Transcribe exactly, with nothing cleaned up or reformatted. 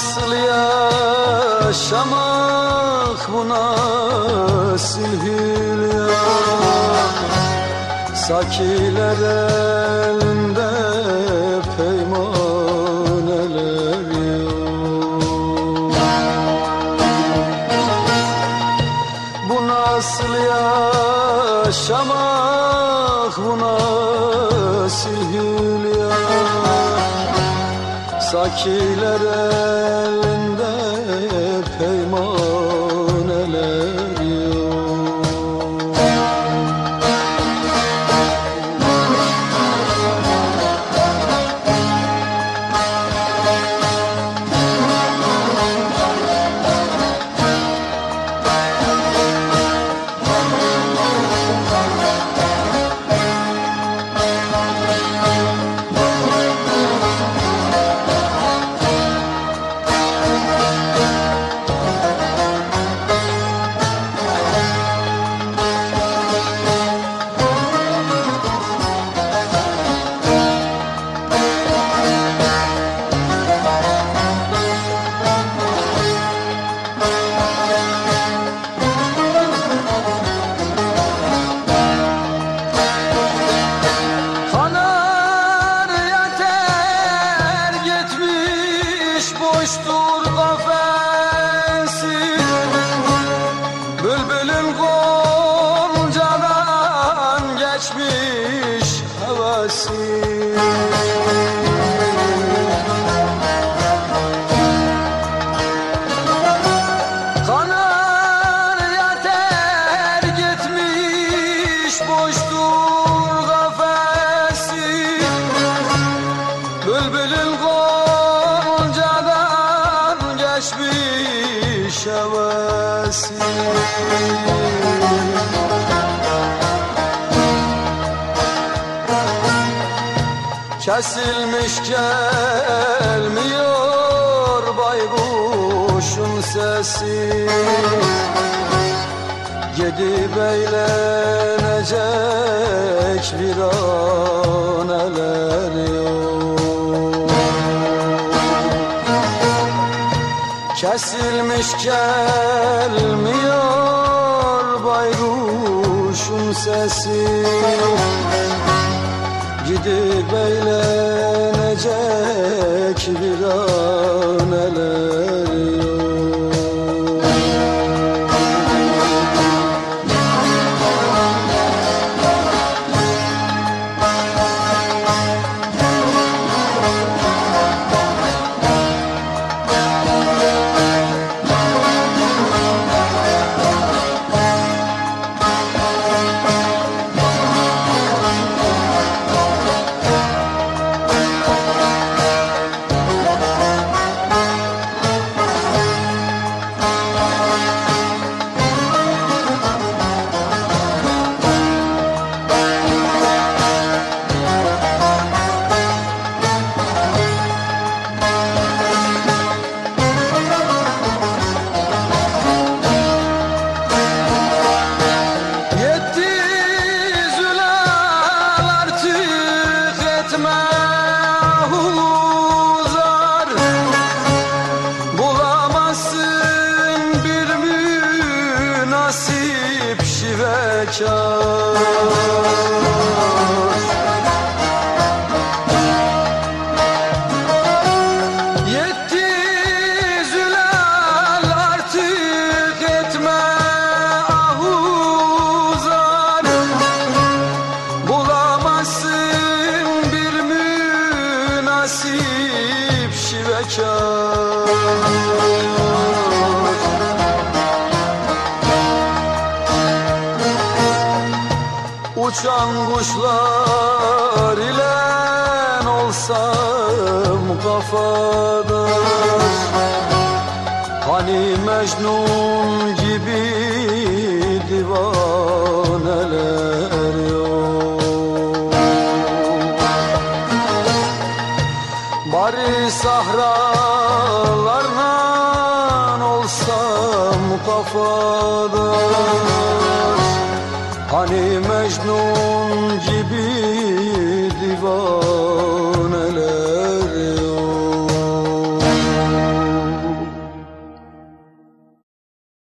nasıl yaşamak, bu nasıl hülya? Sakiler elinde peymaneler yok. Bu nasıl yaşamak, bu nasıl hülya? Sakiler elinde peymaneler yok. Boştur kafesi, bülbülün goncadan geçmiş havası. Kanarya ter gitmiş boştur kafesi, bülbülün geçmiş havası. Kesilmiş gelmiyor baykuşun sesi, gidip eğlenecek viraneler yok. Kesilmiş gelmiyor baykuşun sesi, gidip eğlenecek viraneler yok. Nasip şivekar, yetti zülal artık etme ahuzar, bulamazsın bir münasip şivekar. Uçan kuşlar ile olsam kafadar, hani Mecnun gibi divaneler yok. Bari sahralarla olsam kafadar, hani Mecnun gibi divan.